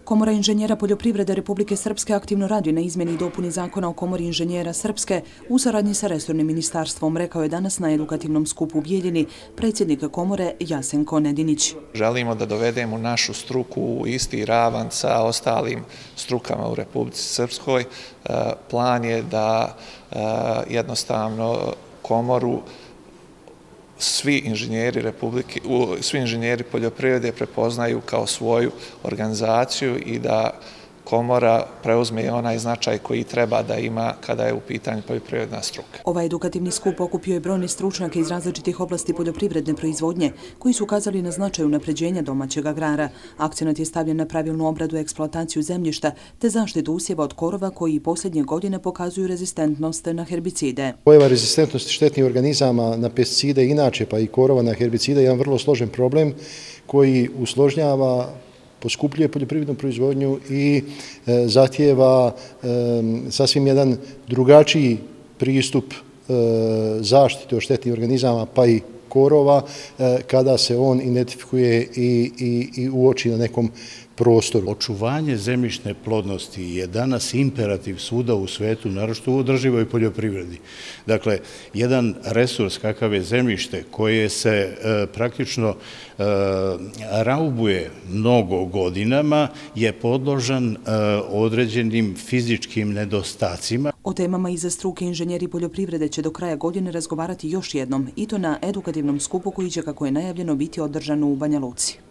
Komora inženjera poljoprivrede Republike Srpske aktivno radi na izmjeni i dopuni Zakona o Komori inženjera Srpske u saradnji sa resornim ministarstvom, rekao je danas na edukativnom skupu u Bijeljini predsjednik Komore Jasenko Nedinić. Želimo da dovedemo našu struku u isti ravan sa ostalim strukama u Republici Srpskoj. Plan je da jednostavno Komoru svi inženjeri poljoprivrede prepoznaju kao svoju organizaciju i da Komora preuzme onaj značaj koji treba da ima kada je u pitanju poljoprivredna struka. Ovaj edukativni skup okupio je brojne stručnjake iz različitih oblasti poljoprivredne proizvodnje koji su ukazali na značaj unapređenja domaćeg agrara. Akcenat je stavljen na pravilnu obradu i eksploataciju zemljišta te zaštitu usjeva od korova koji posljednje godine pokazuju rezistentnost na herbicide. Pojava rezistentnosti štetnih organizama na pesticide inače pa i korova na herbicide je jedan vrlo složen problem koji usložnjava, poskupljuje poljoprivrednu proizvodnju i zahtijeva sasvim jedan drugačiji pristup zaštite od štetnih organizama pa i korova kada se on identifikuje i uoči na nekom prostoru. Očuvanje zemljišne plodnosti je danas imperativ svuda u svetu, naročito u održivoj poljoprivredi. Dakle, jedan resurs kakav je zemljište koje se praktično raubuje mnogo godinama je podložan određenim fizičkim nedostacima. O temama iza struke inženjeri poljoprivrede će do kraja godine razgovarati još jednom i to na edukativnom skupu koji će, kako je najavljeno, biti održan u Banja Luci.